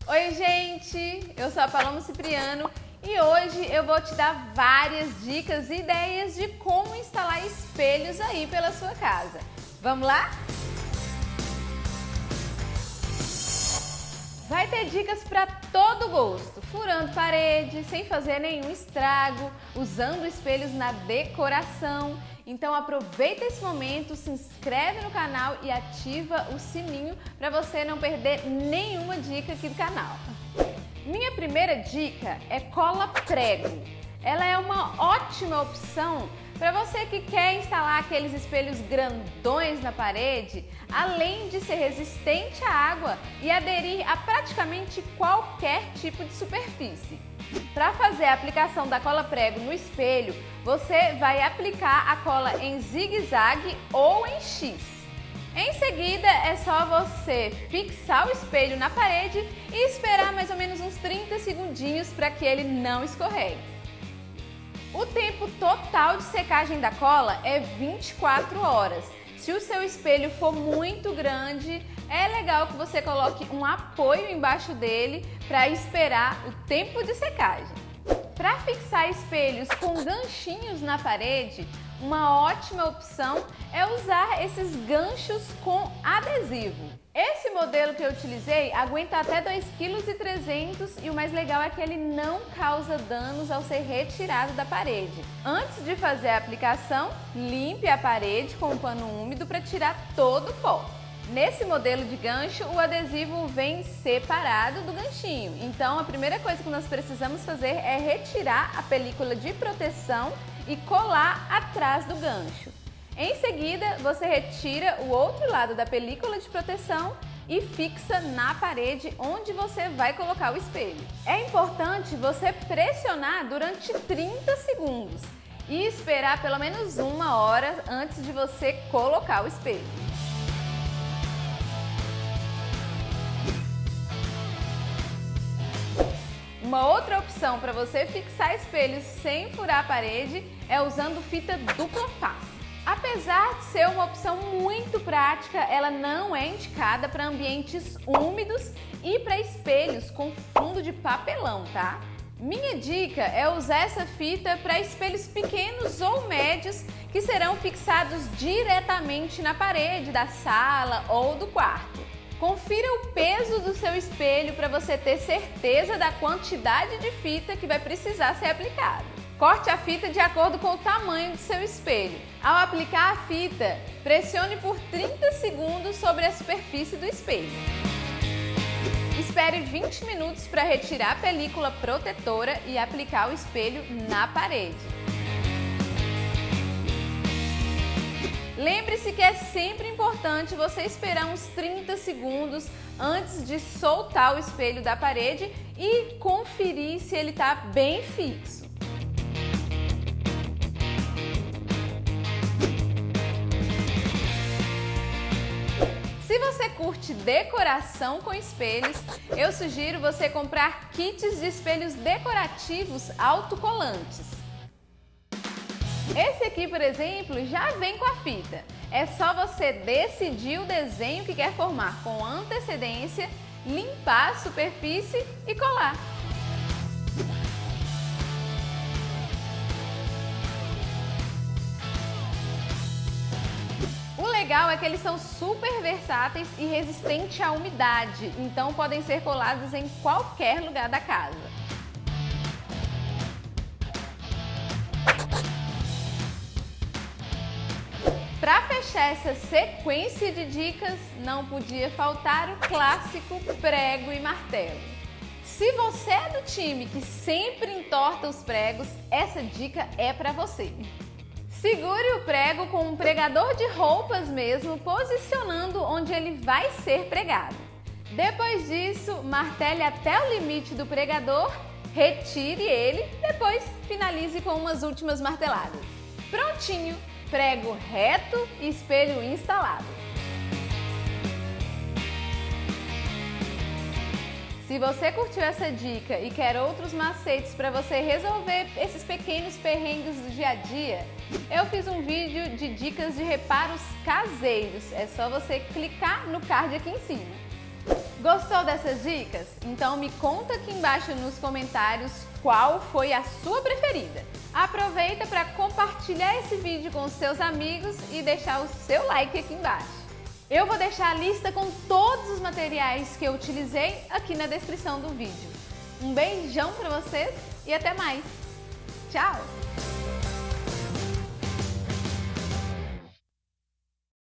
Oi gente, eu sou a Paloma Cipriano e hoje eu vou te dar várias dicas e ideias de como instalar espelhos aí pela sua casa. Vamos lá? Vai ter dicas para todo gosto, furando parede, sem fazer nenhum estrago, usando espelhos na decoração. Então aproveita esse momento, se inscreve no canal e ativa o sininho para você não perder nenhuma dica aqui do canal. Minha primeira dica é cola prego. Ela é uma ótima opção para você que quer instalar aqueles espelhos grandões na parede, além de ser resistente à água e aderir a praticamente qualquer tipo de superfície. Para fazer a aplicação da cola prego no espelho, você vai aplicar a cola em zigue-zague ou em X. Em seguida, é só você fixar o espelho na parede e esperar mais ou menos uns 30 segundinhos para que ele não escorregue. O tempo total de secagem da cola é 24 horas. Se o seu espelho for muito grande, é legal que você coloque um apoio embaixo dele para esperar o tempo de secagem. Para fixar espelhos com ganchinhos na parede, uma ótima opção é usar esses ganchos com adesivo. Esse modelo que eu utilizei aguenta até 2,3 kg e o mais legal é que ele não causa danos ao ser retirado da parede. Antes de fazer a aplicação, limpe a parede com um pano úmido para tirar todo o pó. Nesse modelo de gancho, o adesivo vem separado do ganchinho. Então, a primeira coisa que nós precisamos fazer é retirar a película de proteção e colar atrás do gancho. Em seguida, você retira o outro lado da película de proteção e fixa na parede onde você vai colocar o espelho. É importante você pressionar durante 30 segundos e esperar pelo menos 1 hora antes de você colocar o espelho. Uma outra opção para você fixar espelhos sem furar a parede é usando fita dupla face. Apesar de ser uma opção muito prática, ela não é indicada para ambientes úmidos e para espelhos com fundo de papelão, tá? Minha dica é usar essa fita para espelhos pequenos ou médios que serão fixados diretamente na parede da sala ou do quarto. Confira o peso do seu espelho para você ter certeza da quantidade de fita que vai precisar ser aplicada. Corte a fita de acordo com o tamanho do seu espelho. Ao aplicar a fita, pressione por 30 segundos sobre a superfície do espelho. Espere 20 minutos para retirar a película protetora e aplicar o espelho na parede. Lembre-se que é sempre importante você esperar uns 30 segundos antes de soltar o espelho da parede e conferir se ele está bem fixo. Se você curte decoração com espelhos, eu sugiro você comprar kits de espelhos decorativos autocolantes. Esse aqui, por exemplo, já vem com a fita. É só você decidir o desenho que quer formar com antecedência, limpar a superfície e colar. O legal é que eles são super versáteis e resistentes à umidade, então podem ser colados em qualquer lugar da casa. Para fechar essa sequência de dicas, não podia faltar o clássico prego e martelo. Se você é do time que sempre entorta os pregos, essa dica é para você. Segure o prego com um pregador de roupas mesmo, posicionando onde ele vai ser pregado. Depois disso, martele até o limite do pregador, retire ele, depois finalize com umas últimas marteladas. Prontinho! Prego reto e espelho instalado. Se você curtiu essa dica e quer outros macetes para você resolver esses pequenos perrengues do dia a dia, eu fiz um vídeo de dicas de reparos caseiros. É só você clicar no card aqui em cima. Gostou dessas dicas? Então me conta aqui embaixo nos comentários qual foi a sua preferida. Aproveita para compartilhar esse vídeo com os seus amigos e deixar o seu like aqui embaixo. Eu vou deixar a lista com todos os materiais que eu utilizei aqui na descrição do vídeo. Um beijão para vocês e até mais. Tchau!